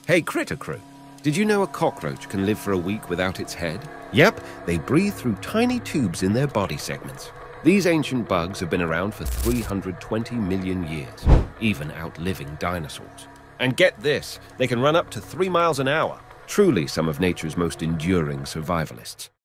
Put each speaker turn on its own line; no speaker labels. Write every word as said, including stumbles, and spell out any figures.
Hey, Critter Crew, did you know a cockroach can live for a week without its head? Yep, they breathe through tiny tubes in their body segments. These ancient bugs have been around for three hundred twenty million years, even outliving dinosaurs. And get this, they can run up to three miles an hour. Truly some of nature's most enduring survivalists.